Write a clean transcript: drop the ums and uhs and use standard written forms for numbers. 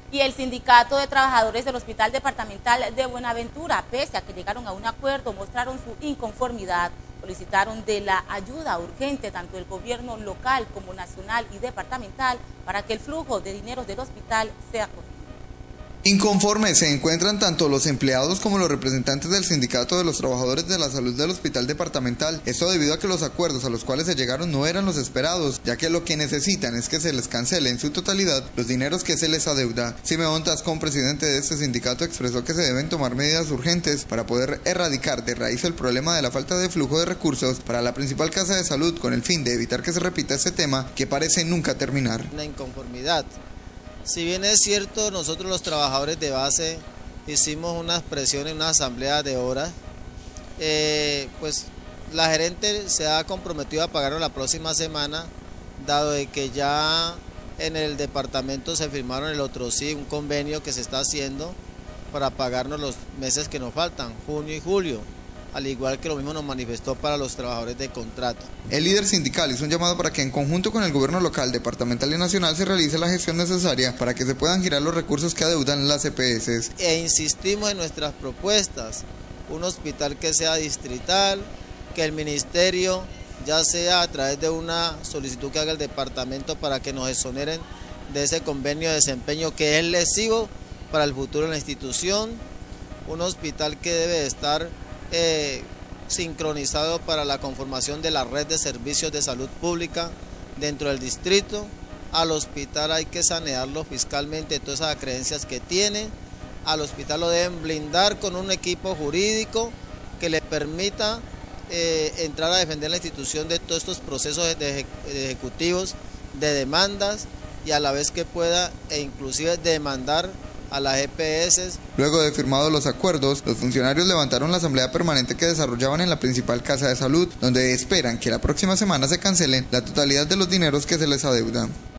Y el Sindicato de Trabajadores del Hospital Departamental de Buenaventura, pese a que llegaron a un acuerdo, mostraron su inconformidad. Solicitaron de la ayuda urgente tanto del gobierno local como nacional y departamental para que el flujo de dinero del hospital sea correcto. Inconformes se encuentran tanto los empleados como los representantes del Sindicato de los Trabajadores de la Salud del Hospital Departamental. Esto debido a que los acuerdos a los cuales se llegaron no eran los esperados, ya que lo que necesitan es que se les cancele en su totalidad los dineros que se les adeuda. Simeón Tascón, presidente de este sindicato, expresó que se deben tomar medidas urgentes para poder erradicar de raíz el problema de la falta de flujo de recursos para la principal casa de salud, con el fin de evitar que se repita este tema que parece nunca terminar. Una inconformidad. Si bien es cierto, nosotros los trabajadores de base hicimos unas presiones, una asamblea de horas, pues la gerente se ha comprometido a pagarnos la próxima semana, dado de que ya en el departamento se firmaron el otro sí, un convenio que se está haciendo para pagarnos los meses que nos faltan, junio y julio, al igual que lo mismo nos manifestó para los trabajadores de contrato. El líder sindical hizo un llamado para que en conjunto con el gobierno local, departamental y nacional se realice la gestión necesaria para que se puedan girar los recursos que adeudan las EPS. Insistimos en nuestras propuestas, un hospital que sea distrital, que el ministerio, ya sea a través de una solicitud que haga el departamento para que nos exoneren de ese convenio de desempeño que es lesivo para el futuro de la institución, un hospital que debe estar sincronizado para la conformación de la red de servicios de salud pública dentro del distrito. Al hospital hay que sanearlo fiscalmente, todas esas creencias que tiene. Al hospital lo deben blindar con un equipo jurídico que le permita entrar a defender la institución de todos estos procesos de ejecutivos, de demandas, y a la vez que pueda inclusive demandar a las EPS. Luego de firmados los acuerdos, los funcionarios levantaron la asamblea permanente que desarrollaban en la principal casa de salud, donde esperan que la próxima semana se cancelen la totalidad de los dineros que se les adeudan.